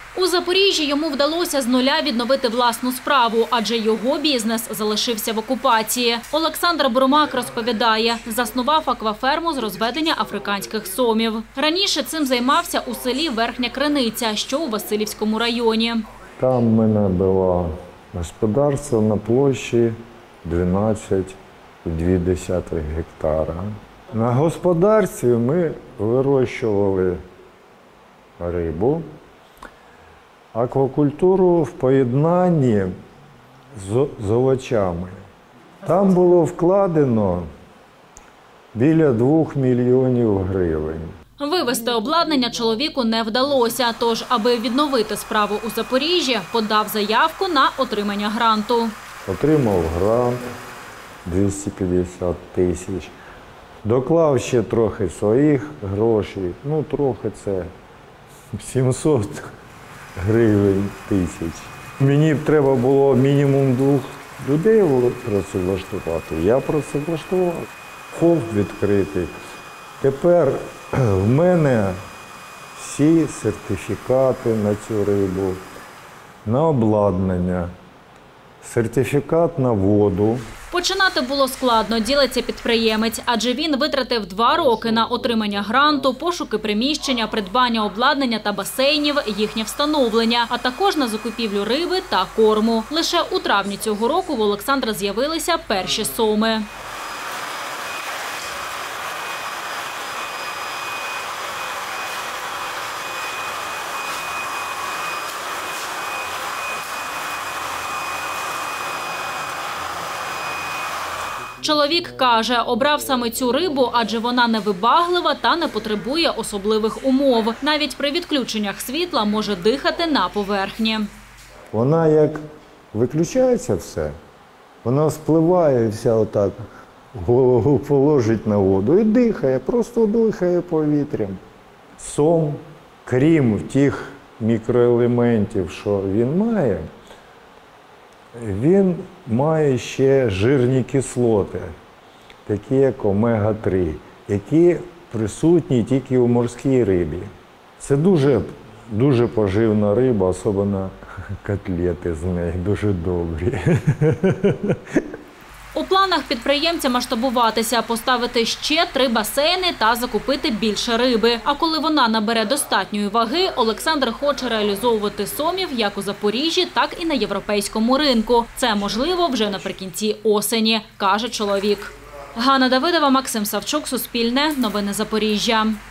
У Запоріжжі йому вдалося з нуля відновити власну справу, адже його бізнес залишився в окупації. Олександр Бурмак розповідає, заснував акваферму з розведення африканських сомів. Раніше цим займався у селі Верхня Криниця, що у Василівському районі. Там в мене було господарство на площі 12,2 гектара. На господарстві ми вирощували рибу, аквакультуру в поєднанні з овочами. Там було вкладено біля 2 мільйонів гривень. Вивезти обладнання чоловіку не вдалося, тож, аби відновити справу у Запоріжжі, подав заявку на отримання гранту. Отримав грант 250 тисяч. Доклав ще трохи своїх грошей, ну трохи це 700 гривень тисяч. Мені треба було мінімум 2 людей працевлаштувати. Я працевлаштував. ФОП відкритий. Тепер в мене всі сертифікати на цю рибу, на обладнання, сертифікат на воду. Починати було складно, ділиться підприємець, адже він витратив 2 роки на отримання гранту, пошуки приміщення, придбання обладнання та басейнів, їхнє встановлення, а також на закупівлю риби та корму. Лише у травні цього року в Олександра з'явилися перші соми. Чоловік каже, обрав саме цю рибу, адже вона невибаглива та не потребує особливих умов. Навіть при відключеннях світла може дихати на поверхні. Вона як виключається все, вона спливає вся отак, голову положить на воду і дихає, просто дихає повітрям. Сом, крім тих мікроелементів, що він має ще жирні кислоти, такі як омега-3, які присутні тільки у морській рибі. Це дуже поживна риба, особливо котлети з неї дуже добрі. У планах підприємця масштабуватися, поставити ще 3 басейни та закупити більше риби. А коли вона набере достатньої ваги, Олександр хоче реалізовувати сомів як у Запоріжжі, так і на європейському ринку. Це можливо вже наприкінці осені, каже чоловік. Ганна Давидова, Максим Савчук, Суспільне, Новини Запоріжжя.